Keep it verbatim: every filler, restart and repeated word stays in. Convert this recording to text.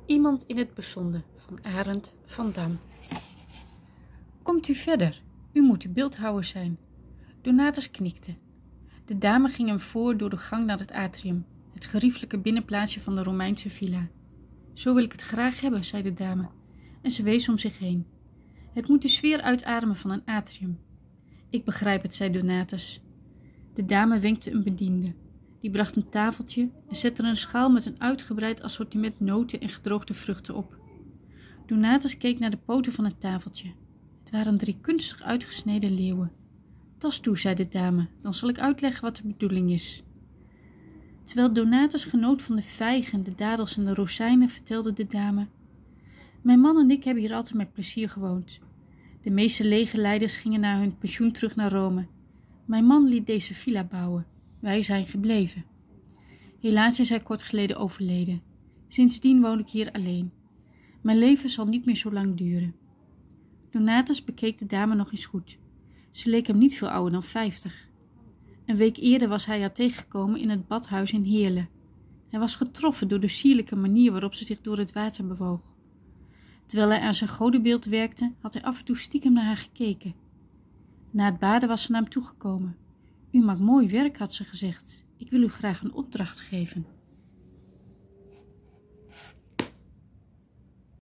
Iemand in het bijzonder van Arend van Dam. Komt u verder, u moet uw beeldhouwer zijn. Donatus knikte. De dame ging hem voor door de gang naar het atrium, het geriefelijke binnenplaatsje van de Romeinse villa. Zo wil ik het graag hebben, zei de dame, en ze wees om zich heen. Het moet de sfeer uitademen van een atrium. Ik begrijp het, zei Donatus. De dame wenkte een bediende. Die bracht een tafeltje en zette er een schaal met een uitgebreid assortiment noten en gedroogde vruchten op. Donatus keek naar de poten van het tafeltje. Het waren drie kunstig uitgesneden leeuwen. Tas toe, zei de dame, dan zal ik uitleggen wat de bedoeling is. Terwijl Donatus genoot van de vijgen, de dadels en de rozijnen, vertelde de dame: Mijn man en ik hebben hier altijd met plezier gewoond. De meeste legerleiders gingen na hun pensioen terug naar Rome. Mijn man liet deze villa bouwen. Wij zijn gebleven. Helaas is hij kort geleden overleden. Sindsdien woon ik hier alleen. Mijn leven zal niet meer zo lang duren. Donatus bekeek de dame nog eens goed. Ze leek hem niet veel ouder dan vijftig. Een week eerder was hij haar tegengekomen in het badhuis in Heerlen. Hij was getroffen door de sierlijke manier waarop ze zich door het water bewoog. Terwijl hij aan zijn godenbeeld werkte, had hij af en toe stiekem naar haar gekeken. Na het baden was ze naar hem toegekomen. U maakt mooi werk, had ze gezegd. Ik wil u graag een opdracht geven.